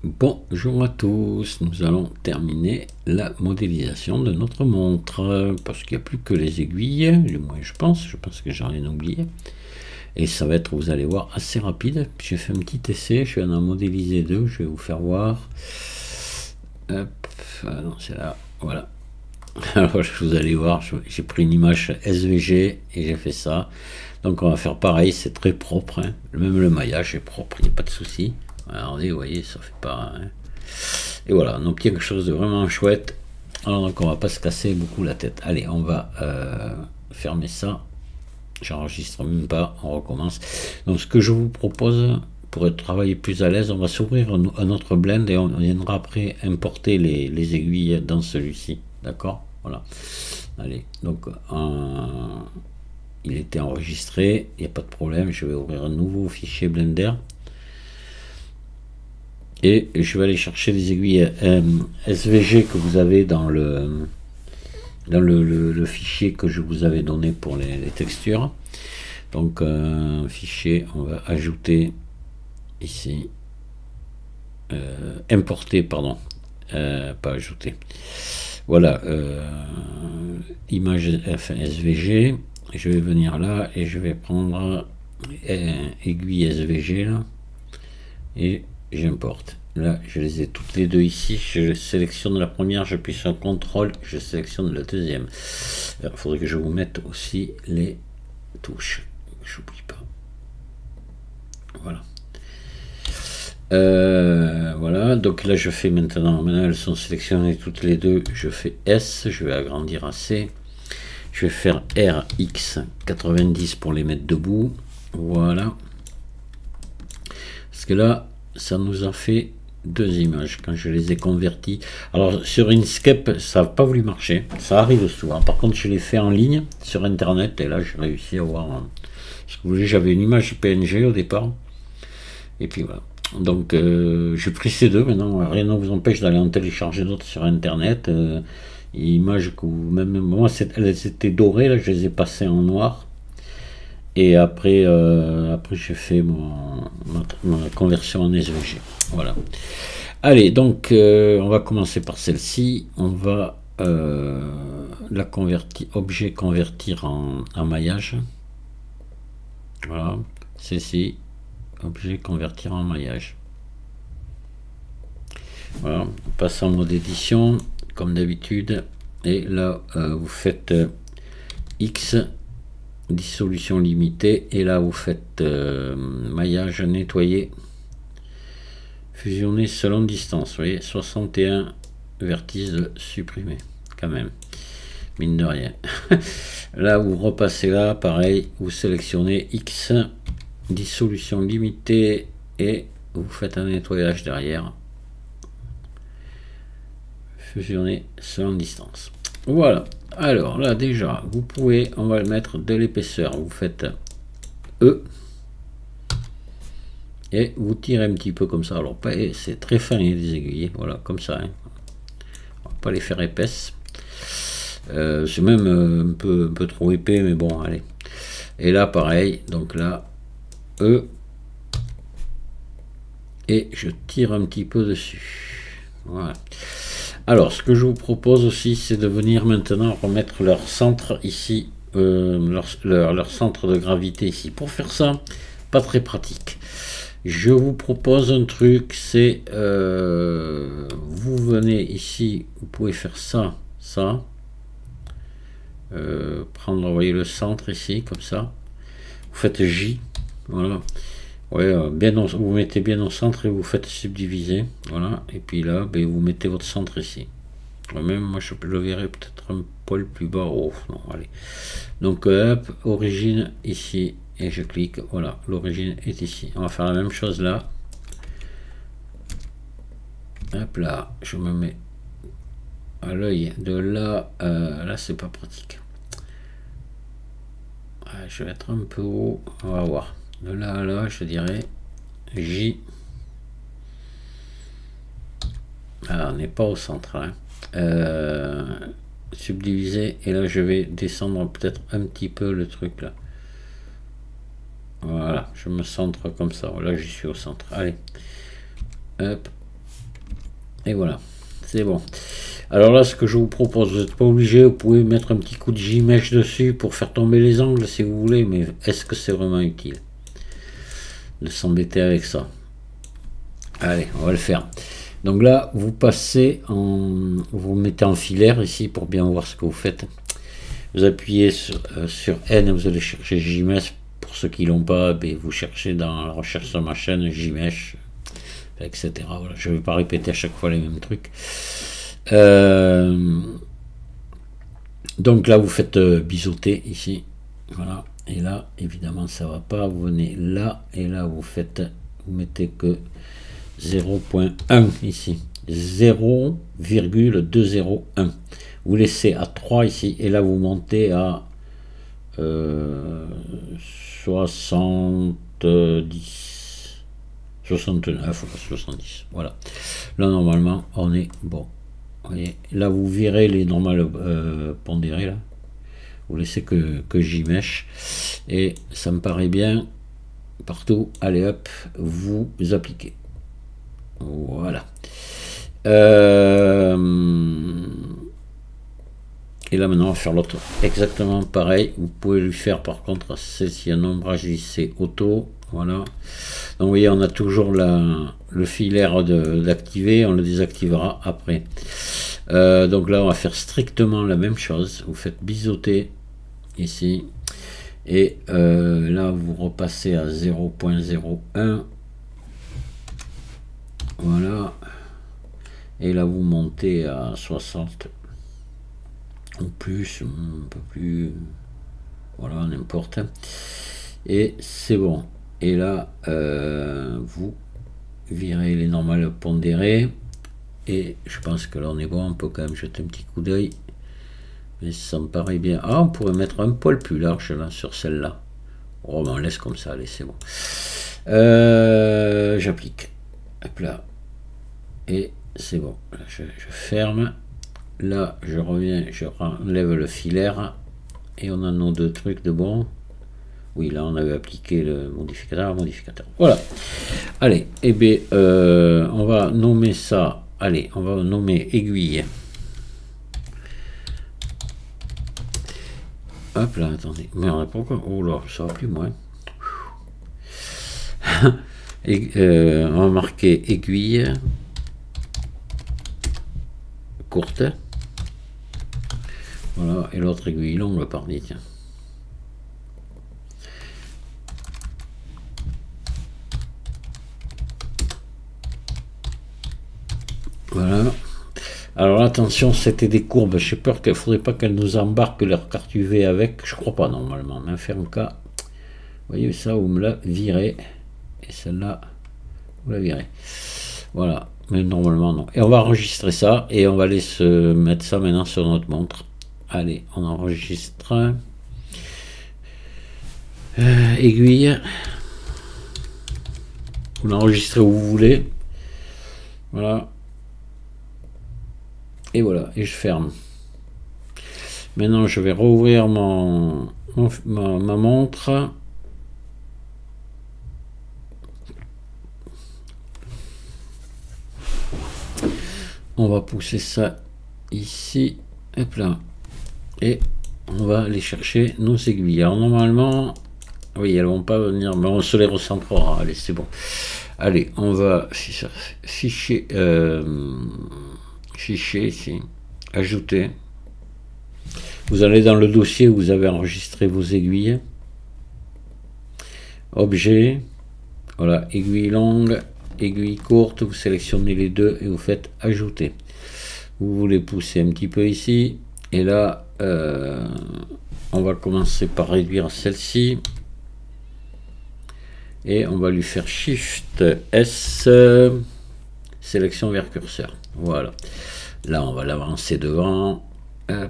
Bonjour à tous, nous allons terminer la modélisation de notre montre parce qu'il n'y a plus que les aiguilles, du moins je pense que j'en ai oublié et ça va être, vous allez voir, assez rapide. J'ai fait un petit essai, je vais en modéliser deux, je vais vous faire voir. Hop, ah non c'est là, voilà. Alors vous allez voir, j'ai pris une image SVG et j'ai fait ça, donc on va faire pareil, c'est très propre, hein. Même le maillage est propre, il n'y a pas de souci. Regardez, vous voyez, ça fait pas. Hein. Et voilà, on obtient quelque chose de vraiment chouette. Alors, donc, on va pas se casser beaucoup la tête. Allez, on va fermer ça. J'enregistre même pas, on recommence. Donc, ce que je vous propose, pour travailler plus à l'aise, on va s'ouvrir un autre blend et on viendra après importer les aiguilles dans celui-ci. D'accord? Voilà. Allez, donc, il était enregistré, il n'y a pas de problème. Je vais ouvrir un nouveau fichier Blender. Et je vais aller chercher les aiguilles SVG que vous avez dans le fichier que je vous avais donné pour les textures. Donc fichier, on va ajouter ici importer, pardon, pas ajouter. Voilà, image SVG. Je vais venir là et je vais prendre aiguille SVG là et j'importe. Là, je les ai toutes les deux ici. Je sélectionne la première, j'appuie sur CTRL, je sélectionne la deuxième. Il faudrait que je vous mette aussi les touches. J'oublie pas. Voilà. Voilà, donc là je fais maintenant elles sont sélectionnées toutes les deux. Je fais S, je vais agrandir à C. Je vais faire RX 90 pour les mettre debout. Voilà. Parce que là, ça nous a fait deux images quand je les ai converties. Alors sur Inkscape ça n'a pas voulu marcher, ça arrive souvent. Par contre je l'ai fait en ligne sur internet et là j'ai réussi à voir ce que vous voulez. J'avais une image PNG au départ et puis voilà, donc j'ai pris ces deux. Maintenant rien ne vous empêche d'aller en télécharger d'autres sur internet. Images que vous, même moi elles étaient dorées, là je les ai passées en noir. Et après, après j'ai fait ma conversion en SVG. Voilà. Allez, donc on va commencer par celle-ci. On va la convertir, objet convertir en maillage. Voilà, celle-ci, objet convertir en maillage. Voilà, on passe en mode édition, comme d'habitude. Et là, vous faites X. Dissolution limitée et là vous faites maillage nettoyer fusionner selon distance. Vous voyez, 61 vertices supprimés quand même, mine de rien. Là vous repassez là, pareil, vous sélectionnez X, dissolution limitée et vous faites un nettoyage derrière, fusionner selon distance. Voilà. Alors là déjà, vous pouvez, on va le mettre de l'épaisseur. Vous faites E et vous tirez un petit peu comme ça. Alors c'est très fin les aiguilles, voilà comme ça. Hein. On va pas les faire épaisses. C'est même un peu trop épais, mais bon, allez. Et là pareil, donc là E et je tire un petit peu dessus. Voilà. Alors, ce que je vous propose aussi, c'est de venir maintenant remettre leur centre ici, leur centre de gravité ici. Pour faire ça, pas très pratique. Je vous propose un truc, c'est vous venez ici, vous pouvez faire ça, ça. Prendre, vous voyez, le centre ici, comme ça. Vous faites J, voilà. Ouais, vous mettez bien au centre et vous faites subdiviser, voilà, et puis là, ben, vous mettez votre centre ici. Même moi, je le verrai peut-être un poil plus bas. Oh, non, allez. Donc, hop, origine ici, et je clique, voilà, l'origine est ici. On va faire la même chose là. Hop là, je me mets à l'œil de là, là, c'est pas pratique. Ouais, je vais être un peu haut, on va voir. De là à là, je dirais J. Ah, on n'est pas au centre. Hein. Subdiviser. Et là, je vais descendre peut-être un petit peu le truc là. Voilà, je me centre comme ça. Là, j'y suis au centre. Allez. Hop. Et voilà, c'est bon. Alors là, ce que je vous propose, vous n'êtes pas obligé, vous pouvez mettre un petit coup de J-Mesh dessus pour faire tomber les angles si vous voulez, mais est-ce que c'est vraiment utile de s'embêter avec ça? Allez, on va le faire. Donc là, vous passez en... Vous mettez en filaire ici pour bien voir ce que vous faites. Vous appuyez sur N, vous allez chercher JMesh. Pour ceux qui l'ont pas, ben, vous cherchez dans la recherche sur ma chaîne JMesh, etc. Voilà, je ne vais pas répéter à chaque fois les mêmes trucs. Donc là, vous faites biseauter ici. Voilà. Et là, évidemment, ça va pas. Vous venez là et là, vous mettez que 0.1 ici. 0,201. Vous laissez à 3 ici et là vous montez à 70, 69, 70. Voilà. Là normalement on est bon. Vous voyez, là vous virez les normales pondérés là. Vous laissez que J-Mesh et ça me paraît bien partout. Allez hop, vous appliquez. Voilà. Et là maintenant on va faire l'autre exactement pareil. Vous pouvez lui faire par contre celle-ci un ombrage lissé auto. Voilà. Donc vous voyez on a toujours le filaire d'activer, on le désactivera après. Donc là on va faire strictement la même chose. Vous faites biseauter ici et là vous repassez à 0.01. Voilà. Et là vous montez à 60 ou plus, un peu plus, voilà, n'importe. Et c'est bon. Et là vous virez les normales pondérées et je pense que là on est bon. On peut quand même jeter un petit coup d'œil, mais ça me paraît bien. Ah, on pourrait mettre un poil plus large là sur celle-là. Oh, ben on laisse comme ça, allez, c'est bon. J'applique, hop là, et c'est bon. Là, je ferme. Là je reviens, je enlève le filaire et on a nos deux trucs de bon. Oui, là on avait appliqué le modificateur. Voilà. Allez, et bien on va nommer ça. Allez, on va nommer aiguille. Hop là, attendez. Merde, pourquoi? Oh là, ça va plus moins. Et, on va marquer aiguille courte. Voilà, et l'autre aiguille longue par dit, tiens. Voilà. Alors attention, c'était des courbes. J'ai peur qu'il ne faudrait pas qu'elles nous embarquent leur carte UV avec. Je crois pas normalement, mais faire un cas. Vous voyez ça, vous me la virez. Et celle-là, vous la virez. Voilà. Mais normalement non. Et on va enregistrer ça et on va aller se mettre ça maintenant sur notre montre. Allez, on enregistre. Aiguille. Vous l'enregistrez où vous voulez. Voilà. Et voilà, et je ferme. Maintenant, je vais rouvrir ma montre. On va pousser ça ici, hop là, et on va aller chercher nos aiguilles. Alors normalement, oui, elles vont pas venir, mais on se les recentrera. Allez, c'est bon. Allez, on va fichier ici, ajouter. Vous allez dans le dossier où vous avez enregistré vos aiguilles. Objet, voilà, aiguille longue, aiguille courte, vous sélectionnez les deux et vous faites ajouter. Vous voulez pousser un petit peu ici et là on va commencer par réduire celle-ci et on va lui faire Shift S, sélection vers curseur. Voilà, là on va l'avancer devant. Hop.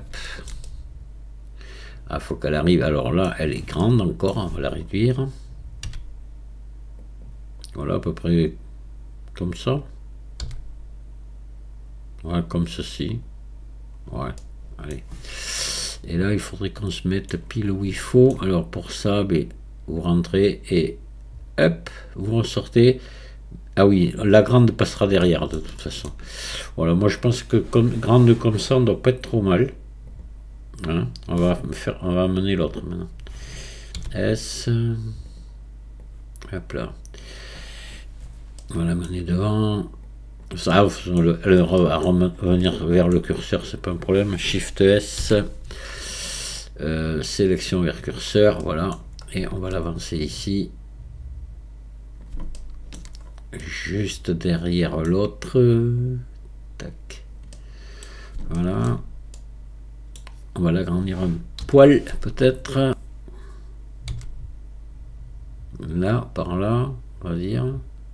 Ah, faut qu'elle arrive. Alors là elle est grande encore, on va la réduire. Voilà, à peu près comme ça. Voilà, comme ceci. Ouais, allez. Et là, il faudrait qu'on se mette pile où il faut. Alors pour ça, ben, vous rentrez et hop, vous ressortez. Ah oui, la grande passera derrière de toute façon. Voilà, moi je pense que grande comme ça, on ne doit pas être trop mal. Hein, on va amener l'autre maintenant. S. Hop là. On va l'amener devant. Ça, elle va revenir vers le curseur, c'est pas un problème. Shift S. Sélection vers curseur, voilà. Et on va l'avancer ici. Juste derrière l'autre. Tac. Voilà. On va l'agrandir un poil, peut-être. Là, par là, on va dire.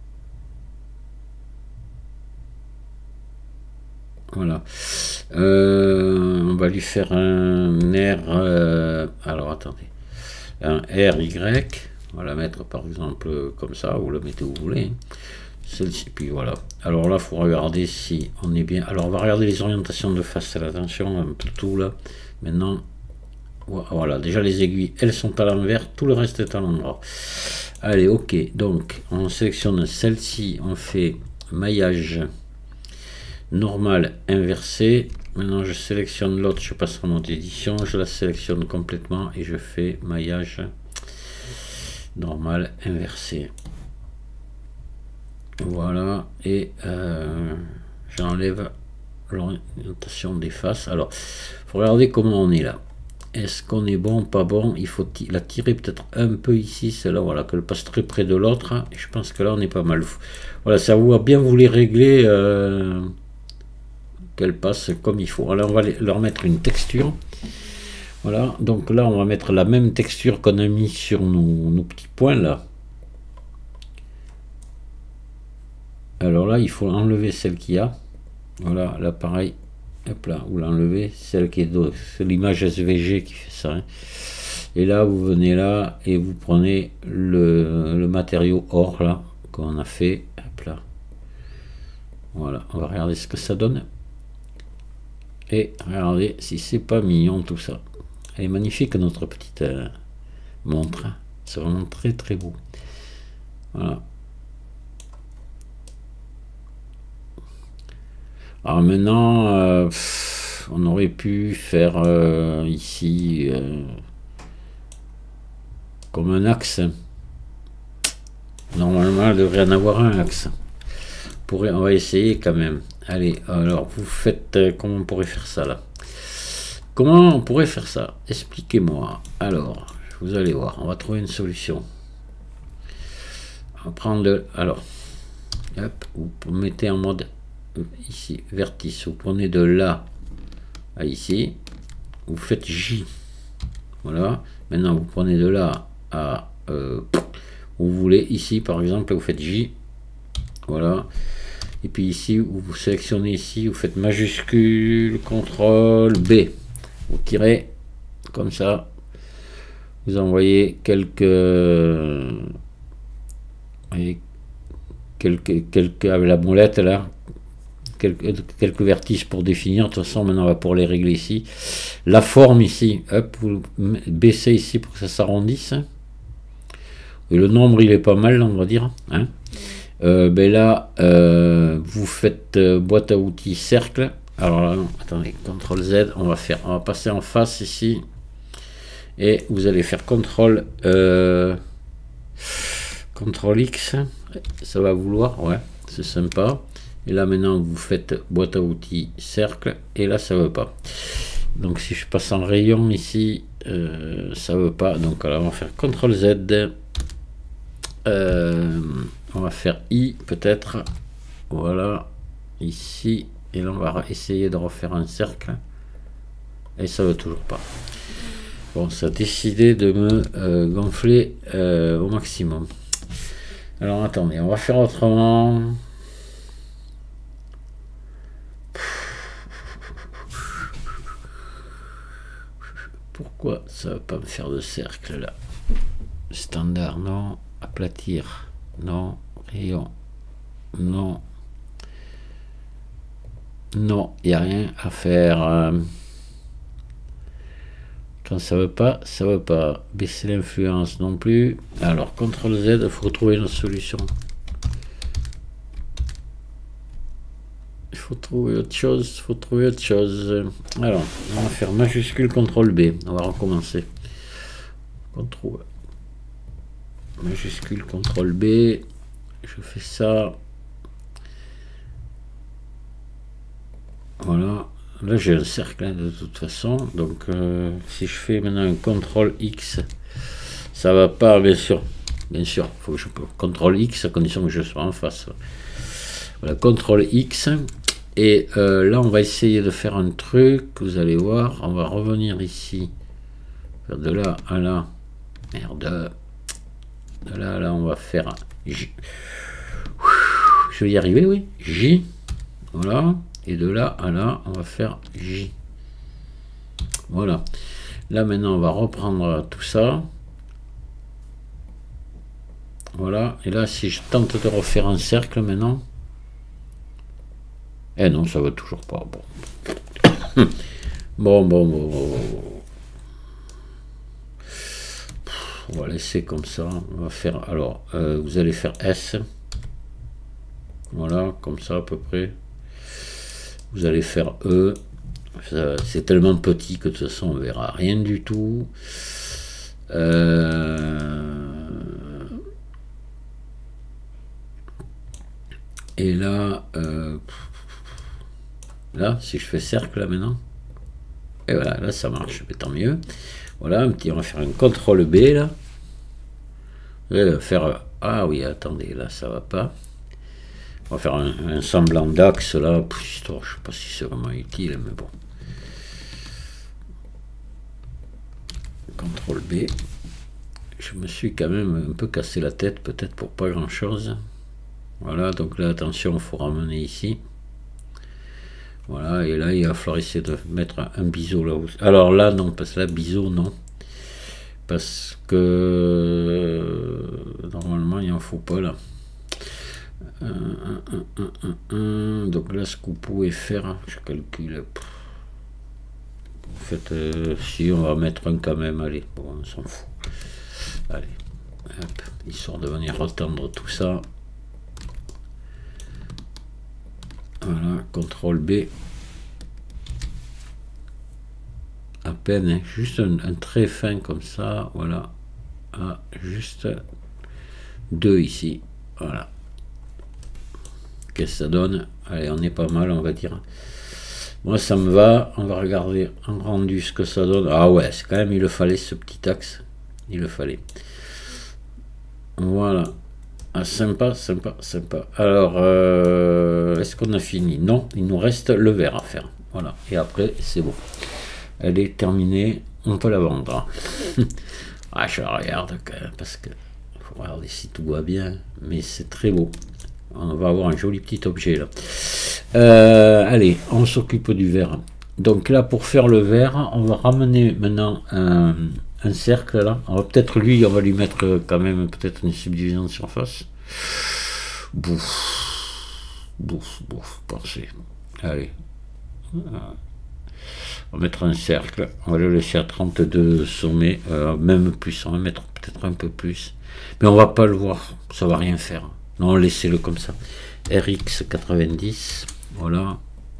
Voilà. On va lui faire un R. Alors, attendez. Un RY. On va la mettre, par exemple, comme ça. Vous la mettez où vous voulez. Celle-ci, puis voilà. Alors là, il faut regarder si on est bien. Alors, on va regarder les orientations de face. Attention, un peu tout là. Maintenant, voilà. Déjà, les aiguilles, elles sont à l'envers. Tout le reste est à l'endroit. Allez, ok. Donc, on sélectionne celle-ci. On fait maillage normal inversé. Maintenant, je sélectionne l'autre. Je passe en mode édition. Je la sélectionne complètement et je fais maillage normal inversé. Voilà, et j'enlève l'orientation des faces. Alors, il faut regarder comment on est là. Est-ce qu'on est bon, pas bon? Il faut la tirer peut-être un peu ici, celle-là, voilà, qu'elle passe très près de l'autre. Je pense que là, on est pas mal. Voilà, ça va bien vous les régler, qu'elle passe comme il faut. Alors, on va leur mettre une texture. Voilà, donc là, on va mettre la même texture qu'on a mis sur nos petits points, là. Alors là, il faut enlever celle qu'il y a. Voilà, là pareil. Hop là, vous l'enlevez. Celle qui est d'autre. C'est l'image SVG qui fait ça. Hein. Et là, vous venez là et vous prenez le matériau or là qu'on a fait. Hop là. Voilà, on va regarder ce que ça donne. Et regardez si c'est pas mignon tout ça. Elle est magnifique notre petite montre. Hein. C'est vraiment très très beau. Voilà. Alors maintenant, on aurait pu faire ici comme un axe. Normalement, elle devrait en avoir un axe. On va essayer quand même. Allez, alors vous faites comment on pourrait faire ça là? Comment on pourrait faire ça? Expliquez-moi. Alors, vous allez voir, on va trouver une solution. On va prendre alors, hop, vous mettez en mode ici vertice, vous prenez de là à ici, vous faites J, voilà. Maintenant vous prenez de là à vous voulez ici par exemple, vous faites J, voilà. Et puis ici vous sélectionnez ici, vous faites majuscule CTRL B, vous tirez comme ça, vous envoyez quelques avec la molette là, quelques vertices pour définir. De toute façon, maintenant on va pouvoir les régler ici. La forme ici, hop, vous baissez ici pour que ça s'arrondisse. Et le nombre il est pas mal, on va dire. Hein. Ben là, vous faites boîte à outils cercle. Alors là, attendez, CTRL Z, on va passer en face ici. Et vous allez faire CTRL X. Ça va vouloir, ouais, c'est sympa. Et là maintenant vous faites boîte à outils cercle et là ça veut pas. Donc si je passe en rayon ici, ça veut pas. Donc alors on va faire CTRL Z. On va faire I peut-être. Voilà, ici. Et là on va essayer de refaire un cercle. Et ça veut toujours pas. Bon, ça a décidé de me gonfler au maximum. Alors attendez, on va faire autrement. Pourquoi ça va pas me faire de cercle là? Standard, non. Aplatir, non. Rayon, non. Non, il n'y a rien à faire. Quand ça veut pas, ça veut pas. Baisser l'influence non plus. Alors, CTRL Z, il faut trouver une solution. Il faut trouver autre chose, faut trouver autre chose. Alors, on va faire majuscule CTRL B. On va recommencer. CTRL majuscule CTRL B. Je fais ça. Voilà. Là, j'ai un cercle hein, de toute façon. Donc, si je fais maintenant un CTRL X, ça va pas, bien sûr. Bien sûr, faut que je peux CTRL X à condition que je sois en face. Voilà, CTRL X. Et là, on va essayer de faire un truc. Vous allez voir. On va revenir ici. Faire de là à là. Merde. De là à là, on va faire J. Je vais y arriver, oui. J. Voilà. Et de là à là, on va faire J. Voilà. Là, maintenant, on va reprendre tout ça. Voilà. Et là, si je tente de refaire un cercle maintenant. Eh non, ça va toujours pas. Bon. On va laisser comme ça. On va faire. Alors, vous allez faire S. Voilà, comme ça à peu près. Vous allez faire E. C'est tellement petit que de toute façon on verra rien du tout. Et là, là, si je fais cercle là maintenant, et voilà, là ça marche, mais tant mieux. Voilà, on va faire un CTRL B là. Faire, ah oui, attendez, là ça va pas. On va faire un semblant d'axe là, histoire, je sais pas si c'est vraiment utile, mais bon. CTRL B. Je me suis quand même un peu cassé la tête, peut-être pour pas grand chose. Voilà, donc là, attention, il faut ramener ici. Voilà, et là, il va falloir essayer de mettre un biseau là. Alors là, non, parce que là, biseau, non. Parce que normalement, il en faut pas là. Donc là, ce que vous pouvez faire, je calcule. Vous faites, si on va mettre un quand même, allez, bon, on s'en fout. Allez, hop, histoire de venir retendre tout ça. Voilà, CTRL B. À peine, hein, juste un trait fin comme ça, voilà. Ah, juste 2 ici, voilà. Qu'est-ce que ça donne? Allez, on est pas mal, on va dire. Moi, ça me va. On va regarder en rendu ce que ça donne. Ah ouais, c'est quand même, il le fallait, ce petit axe. Il le fallait. Voilà. Ah, sympa. Alors, est-ce qu'on a fini? Non, il nous reste le vert à faire. Voilà. Et après, c'est bon. Elle est terminée. On peut la vendre. Ah, je la regarde quand même, parce que faut regarder si tout va bien. Mais c'est très beau. On va avoir un joli petit objet là. Allez, on s'occupe du vert. Donc là, pour faire le vert, on va ramener maintenant un cercle là. On va peut-être lui, on va lui mettre quand même peut-être une subdivision de surface. Bouf, pensez. Allez. On va mettre un cercle. On va le laisser à 32 sommets, même plus. On va mettre peut-être un peu plus. Mais on va pas le voir. Ça va rien faire. Non, laissez-le comme ça. RX 90. Voilà.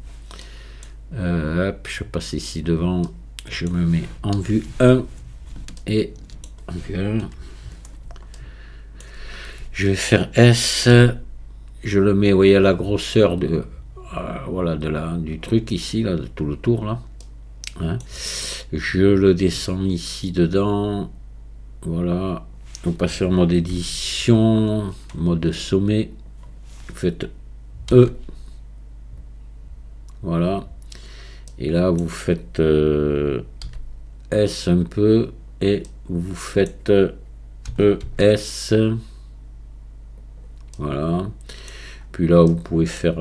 Hop, je passe ici devant. Je me mets en vue 1. Et en vue 1. Je vais faire S. Je le mets, vous voyez, à la grosseur de voilà, du truc ici, là, de tout le tour là. Hein. Je le descends ici dedans. Voilà. Vous passez en mode édition, mode sommet, vous faites E, voilà, et là vous faites S un peu, et vous faites ES, voilà, puis là vous pouvez faire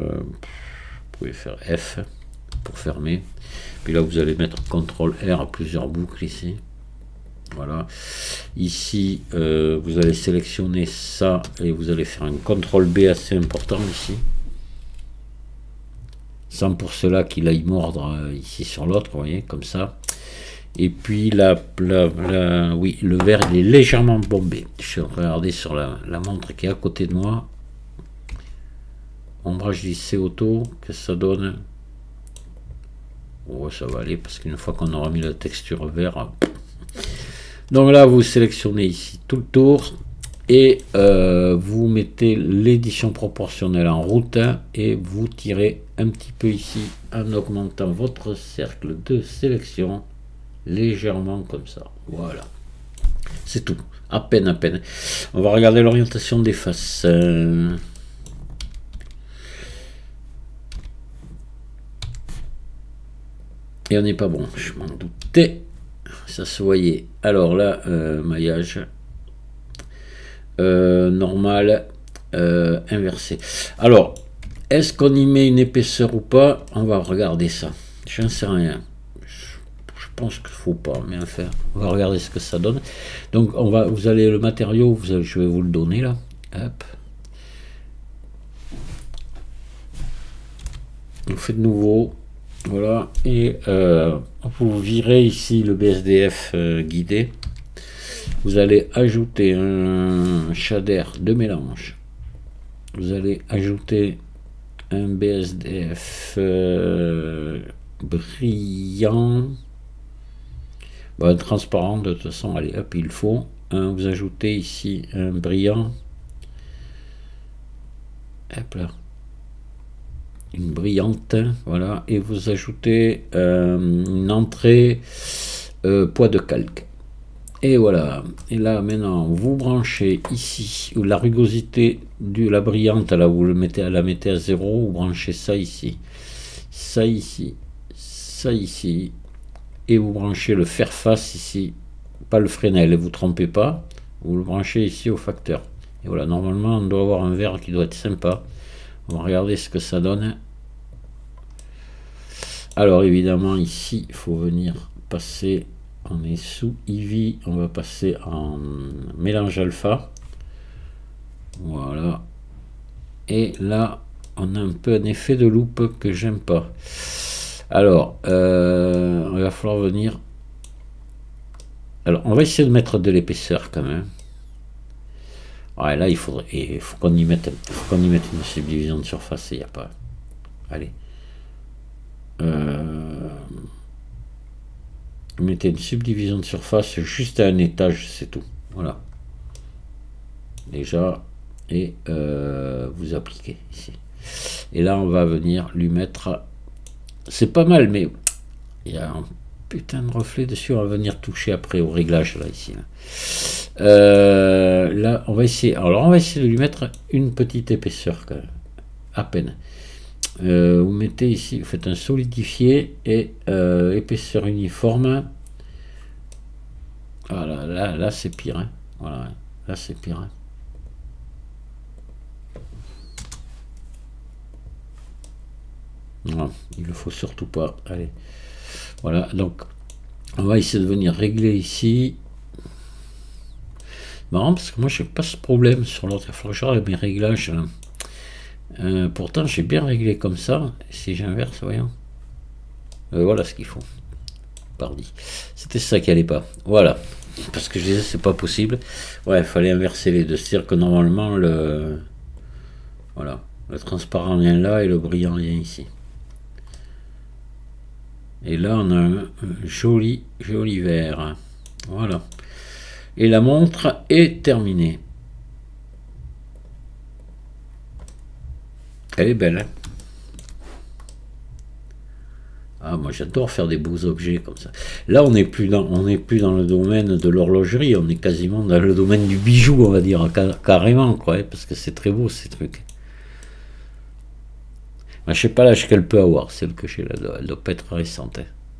F pour fermer, puis là vous allez mettre CTRL R à plusieurs boucles ici. Voilà, ici vous allez sélectionner ça et vous allez faire un CTRL B assez important ici, sans pour cela qu'il aille mordre ici sur l'autre, vous voyez, comme ça. Et puis oui, le vert il est légèrement bombé. Je vais regarder sur la montre qui est à côté de moi. ombrage lissé auto, qu'est-ce que ça donne? Oh, ça va aller parce qu'une fois qu'on aura mis la texture vert. Donc là, vous sélectionnez ici tout le tour et vous mettez l'édition proportionnelle en route et vous tirez un petit peu ici en augmentant votre cercle de sélection légèrement comme ça. Voilà, c'est tout. À peine, à peine. On va regarder l'orientation des faces. Et on n'est pas bon, je m'en doutais. Ça se voyait. Alors là, maillage normal, inversé. Alors, est-ce qu'on y met une épaisseur ou pas? On va regarder ça. Je n'en sais rien. Je pense qu'il faut pas, mais enfin, on va regarder ce que ça donne. Donc, vous allez le matériau, je vais vous le donner là. Hop. On fait de nouveau. Voilà, et vous virez ici le BSDF guidé. Vous allez ajouter un shader de mélange. Vous allez ajouter un BSDF brillant. Bon, transparent de toute façon, allez hop, il faut. Vous ajoutez ici un brillant. Hop là. Une brillante, voilà, et vous ajoutez une entrée poids de calque. Et voilà, et là maintenant vous branchez ici la rugosité de la brillante, là vous la mettez à 0, vous branchez ça ici, ça ici, ça ici, et vous branchez le faire face ici, pas le Fresnel, vous trompez pas, vous le branchez ici au facteur. Et voilà, normalement on doit avoir un verre qui doit être sympa. On va regarder ce que ça donne. Alors évidemment ici il faut venir passer, on est sous Eevee, on va passer en mélange alpha. Voilà. Et là on a un peu un effet de loupe que j'aime pas. Alors il va falloir venir. Alors on va essayer de mettre de l'épaisseur quand même. Ouais, là il faut qu'on y mette une subdivision de surface, il n'y a pas. Allez. Vous mettez une subdivision de surface juste à un étage, c'est tout. Voilà. Déjà, et vous appliquez ici. Et là on va venir lui mettre. C'est pas mal, mais il y a un putain de reflet dessus. On va venir toucher après au réglage là ici. Là, on va essayer. Alors, on va essayer de lui mettre une petite épaisseur quand même, à peine. Vous mettez ici, vous faites un solidifié et épaisseur uniforme. Voilà, là c'est pire. Hein. Voilà, là c'est pire. Hein. Non, il le faut surtout pas. Allez, voilà. Donc, on va essayer de venir régler ici. Marrant parce que moi j'ai pas ce problème sur l'autre. Il faut que je regarde mes réglages. Pourtant j'ai bien réglé comme ça. Si j'inverse, voyons. Voilà ce qu'il faut. Pardi. C'était ça qui allait pas. Voilà. Parce que je disais c'est pas possible. Ouais, il fallait inverser les deux. C'est-à-dire que normalement le. Voilà. Le transparent vient là et le brillant vient ici. Et là on a un joli vert. Voilà. Et la montre est terminée. Elle est belle. Hein, ah, moi j'adore faire des beaux objets comme ça. Là on n'est plus dans le domaine de l'horlogerie, on est quasiment dans le domaine du bijou, on va dire, carrément, quoi, parce que c'est très beau ces trucs. Moi, je sais pas l'âge qu'elle peut avoir, celle que j'ai là, elle doit pas être récente. Hein.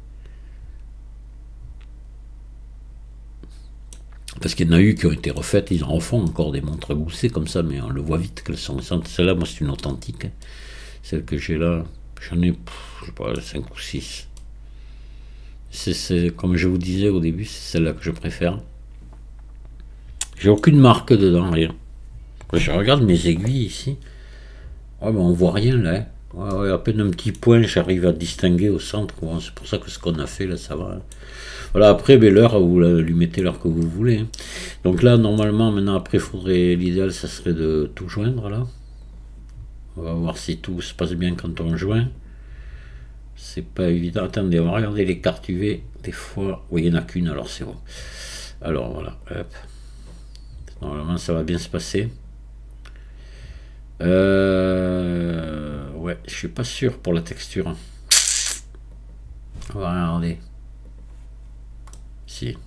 Parce qu'il y en a eu qui ont été refaites, ils en refont encore des montres goussées comme ça, mais on le voit vite qu'elles sont récentes. Celle-là, moi, c'est une authentique. Hein. Celle que j'ai là, j'en ai, je sais pas, 5 ou 6. C'est, comme je vous disais au début, c'est celle-là que je préfère. J'ai aucune marque dedans, rien. Quand je regarde mes aiguilles ici, ouais, ben on voit rien là. Hein. Ouais, à peine un petit point, j'arrive à distinguer au centre. Bon, c'est pour ça que ce qu'on a fait là, ça va. Hein. Voilà, après, ben, l'heure, vous lui mettez l'heure que vous voulez. Hein. Donc là, normalement, maintenant, après, l'idéal, ça serait de tout joindre, là. On va voir si tout se passe bien quand on joint. C'est pas évident. Attendez, on va regarder les cartes UV. Des fois, oui, il n'y en a qu'une, alors c'est bon. Alors voilà, hop. Normalement, ça va bien se passer. Ouais, je suis pas sûr pour la texture. On va regarder. Si.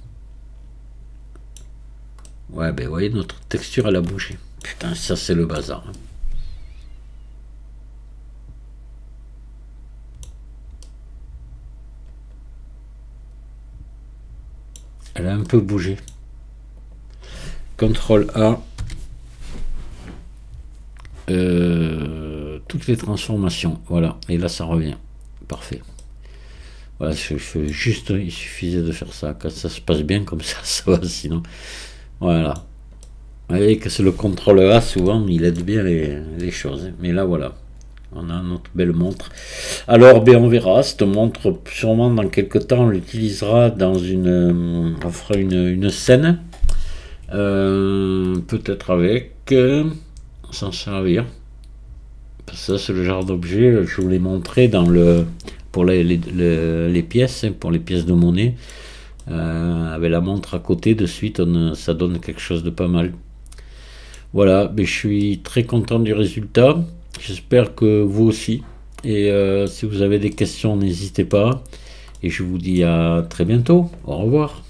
Ouais, ben vous voyez, notre texture, elle a bougé. Putain, ça c'est le bazar. Elle a un peu bougé. CTRL A. Toutes les transformations. Voilà. Et là, ça revient. Parfait. Voilà, je fais juste, il suffisait de faire ça. Quand ça se passe bien comme ça va. Sinon, voilà. Vous voyez que c'est le CTRL A, souvent, il aide bien les choses. Mais là, voilà. On a notre belle montre. Alors, ben, on verra. Cette montre, sûrement dans quelques temps, on l'utilisera dans une... on fera une scène. Peut-être avec... s'en servir. Parce que ça, c'est le genre d'objet, je vous l'ai montré dans le... pour les pièces, pour les pièces de monnaie. Avec la montre à côté, de suite, ça donne quelque chose de pas mal. Voilà, mais je suis très content du résultat. J'espère que vous aussi. Et si vous avez des questions, n'hésitez pas. Et je vous dis à très bientôt. Au revoir.